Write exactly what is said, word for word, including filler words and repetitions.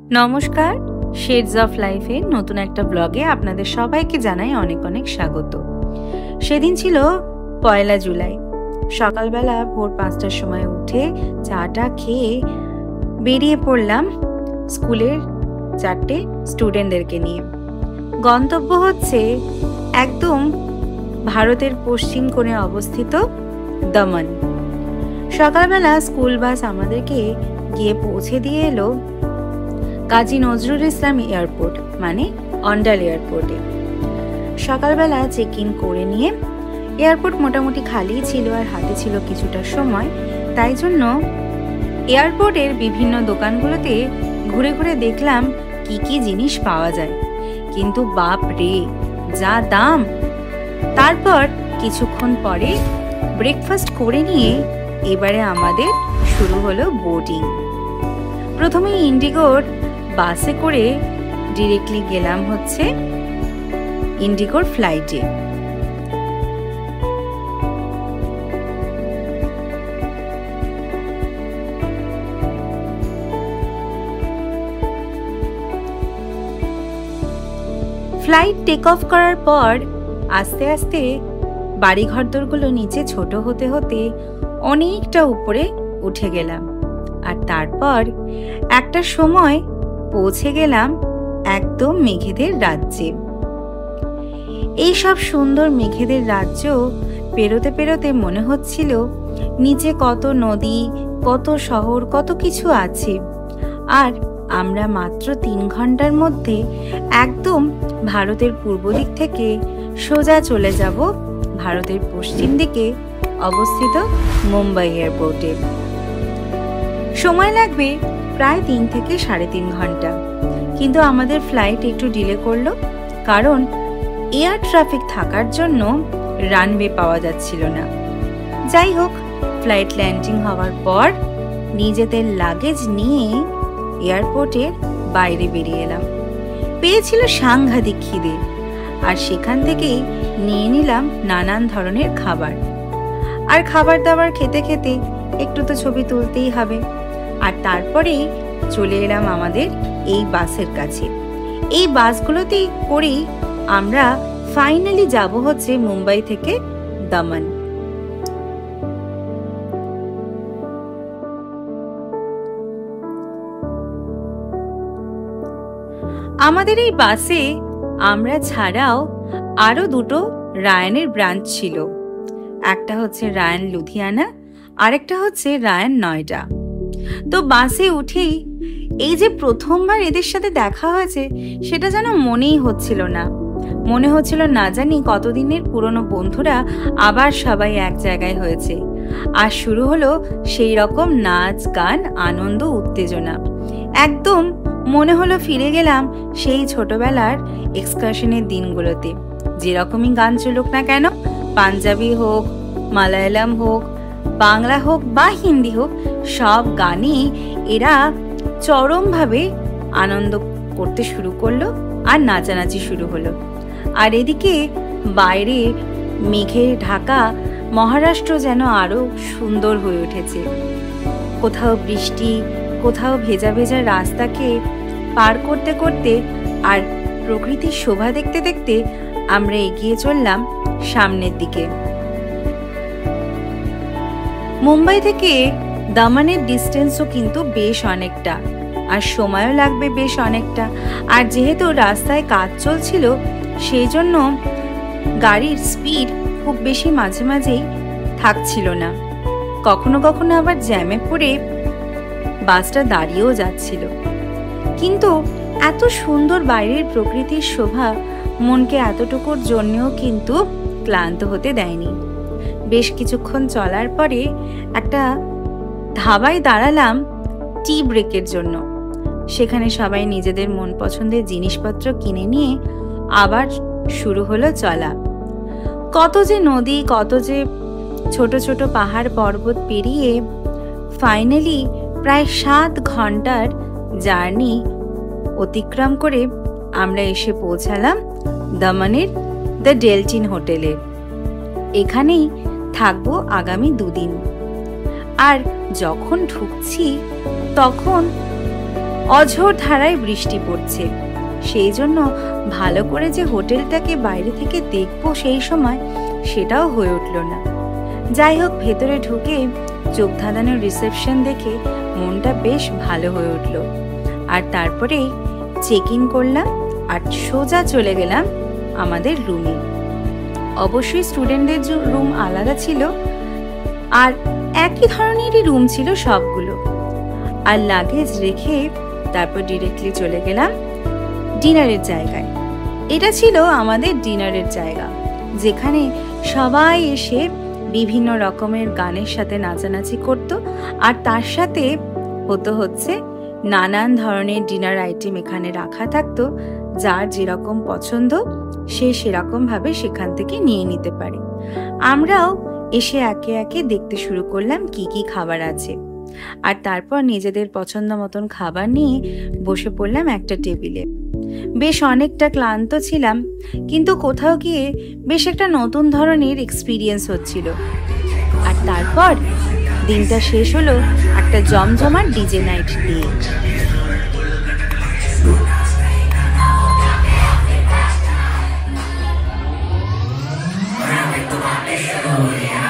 নমস্কার, shades of লাইফে নতুন একটা ব্লগে আপনাদের সবাইকে জানাই অনেক অনেক স্বাগত। সেদিন ছিল পয়লা জুলাই। সকালবেলা ভোর পাঁচটার সময় উঠে চাটা খেয়ে বেরিয়ে পড়লাম স্কুলের চারটে স্টুডেন্টদেরকে নিয়ে। গন্তব্য হচ্ছে একদম ভারতের পশ্চিম কোণে অবস্থিত দমন। সকালবেলা স্কুল বাস আমাদেরকে গিয়ে পৌঁছে দিয়ে এলো কাজী নজরুল ইসলাম এয়ারপোর্ট মানে অন্ডাল এয়ারপোর্টে। সকালবেলা চেক ইন করে নিয়ে এয়ারপোর্ট মোটামুটি খালি ছিল আর হাতে ছিল কিছুটা সময়, তাই জন্য এয়ারপোর্টের বিভিন্ন দোকানগুলোতে ঘুরে ঘুরে দেখলাম কি কি জিনিস পাওয়া যায়, কিন্তু বাপ রে যা দাম। তারপর কিছুক্ষণ পরে ব্রেকফাস্ট করে নিয়ে এবারে আমাদের শুরু হলো বোর্ডিং। প্রথমে ইন্ডিগোর বাসে করে ডিরেক্টলি গেলাম হচ্ছে ইন্ডিগোর ফ্লাইটে। ফ্লাইট টেক অফ করার পর আস্তে আস্তে বাড়িঘরদোরগুলো নিচে ছোট হতে হতে অনেকটা উপরে উঠে গেলাম, আর তারপর একটা সময় পৌঁছে গেলাম একদম মেঘেদের রাজ্যে। এই সব সুন্দর মেঘেদের রাজ্য পেরোতে পেরোতে মনে হচ্ছিল নিচে কত নদী, কত শহর, কত কিছু আছে, আর আমরা মাত্র তিন ঘন্টার মধ্যে একদম ভারতের পূর্ব দিক থেকে সোজা চলে যাব ভারতের পশ্চিম দিকে অবস্থিত মুম্বাই এয়ারপোর্টে। সময় লাগবে প্রায় তিন থেকে সাড়ে তিন ঘন্টা, কিন্তু আমাদের ফ্লাইট একটু ডিলে করলো, কারণ এয়ার ট্রাফিক থাকার জন্য রানওয়ে পাওয়া যাচ্ছিল না। যাই হোক, ফ্লাইট ল্যান্ডিং হওয়ার পর নিজেদের লাগেজ নিয়ে এয়ারপোর্টের বাইরে বেরিয়ে এলাম। পেয়েছিল সাংঘাতিক খিদে, আর সেখান থেকেই নিয়ে নিলাম নানান ধরনের খাবার। আর খাবার দাবার খেতে খেতে একটু তো ছবি তুলতেই হবে, আর তারপরে চলে এলাম আমাদের এই বাসের কাছে। এই বাসগুলোতেই করেই আমরা ফাইনালি যাব হচ্ছে মুম্বাই থেকে দমন। আমাদের এই বাসে আমরা ছাড়াও আরো দুটো রায়ানের ব্রাঞ্চ ছিল, একটা হচ্ছে রায়ান লুধিয়ানা, আরেকটা হচ্ছে রায়ান নয়ডা। তো বাসে উঠেই এই যে প্রথমবার এদের সাথে দেখা হয়েছে সেটা যেন মনেই হচ্ছিল না। মনে হচ্ছিল না জানি কতদিনের পুরনো বন্ধুরা আবার সবাই এক জায়গায় হয়েছে, আর শুরু হলো সেই রকম নাচ গান, আনন্দ, উত্তেজনা। একদম মনে হলো ফিরে গেলাম সেই ছোটবেলার এক্সকারশনের দিনগুলোতে। যেরকমই গান চলুক না কেন, পাঞ্জাবি হোক, মালায়ালাম হোক, বাংলা হোক বা হিন্দি হোক, সব গানই এরা চরমভাবে আনন্দ করতে শুরু করলো আর নাচানাচি শুরু হলো। আর এদিকে বাইরে মেঘে ঢাকা মহারাষ্ট্র যেন আরো সুন্দর হয়ে উঠেছে। কোথাও বৃষ্টি, কোথাও ভেজা ভেজা রাস্তাকে পার করতে করতে আর প্রকৃতির শোভা দেখতে দেখতে আমরা এগিয়ে চললাম সামনের দিকে। মুম্বাই থেকে দমনের ডিস্টেন্সও কিন্তু বেশ অনেকটা, আর সময়ও লাগবে বেশ অনেকটা। আর যেহেতু রাস্তায় কাজ চলছিল, সেই জন্য গাড়ির স্পিড খুব বেশি মাঝে মাঝেই থাকছিল না। কখনো কখনো আবার জ্যামে পড়ে বাসটা দাঁড়িয়েও যাচ্ছিল। কিন্তু এত সুন্দর বাইরের প্রকৃতির শোভা মনকে এতটুকুর জন্যও কিন্তু ক্লান্ত হতে দেয়নি। বেশ কিছুক্ষণ চলার পরে একটা ধাবায় দাঁড়ালাম টি ব্রেকের জন্য। সেখানে সবাই নিজেদের মন পছন্দের জিনিসপত্র কিনে নিয়ে আবার শুরু হলো চলা। কত যে নদী, কত যে ছোট ছোট পাহাড় পর্বত পেরিয়ে ফাইনালি প্রায় সাত ঘন্টার জার্নি অতিক্রম করে আমরা এসে পৌঁছালাম দমনের দ্য ডেলটিন হোটেলে। এখানেই থাকবো আগামী দুদিন। আর যখন ঢুকছি তখন অঝোর ধারায় বৃষ্টি পড়ছে। সেই জন্য ভালো করে যে হোটেলটাকে বাইরে থেকে দেখবো সেই সময় সেটাও হয়ে উঠল না। যাই হোক, ভেতরে ঢুকে চোখ ধাঁধানোর রিসেপশন দেখে মনটা বেশ ভালো হয়ে উঠল। আর তারপরেই চেক ইন করলাম আর সোজা চলে গেলাম আমাদের রুমে। অবশ্যই স্টুডেন্টদের রুম আলাদা ছিল, আর একই ধরনেরই রুম ছিল সবগুলো। আর লাগেজ রেখে তারপর ডিরেক্টলি চলে গেলাম ডিনারের জায়গায়। এটা ছিল আমাদের ডিনারের জায়গা, যেখানে সবাই এসে বিভিন্ন রকমের গানের সাথে নাচানাচি করত, আর তার সাথে হতো হচ্ছে নানান ধরনের ডিনার আইটেম এখানে রাখা থাকতো। যার যেরকম পছন্দ সে সেরকম ভাবে সেখান থেকে নিয়ে নিতে পারে। আমরাও এসে একে একে দেখতে শুরু করলাম কি কি খাবার আছে, আর তারপর নিজেদের পছন্দ মতন খাবার নিয়ে বসে পড়লাম একটা টেবিলে। বেশ অনেকটা ক্লান্ত ছিলাম, কিন্তু কোথাও গিয়ে বেশ একটা নতুন ধরনের এক্সপিরিয়েন্স হচ্ছিল। আর তারপর দিনটা শেষ হলো একটা জমজমাট ডিজে নাইট দিয়ে।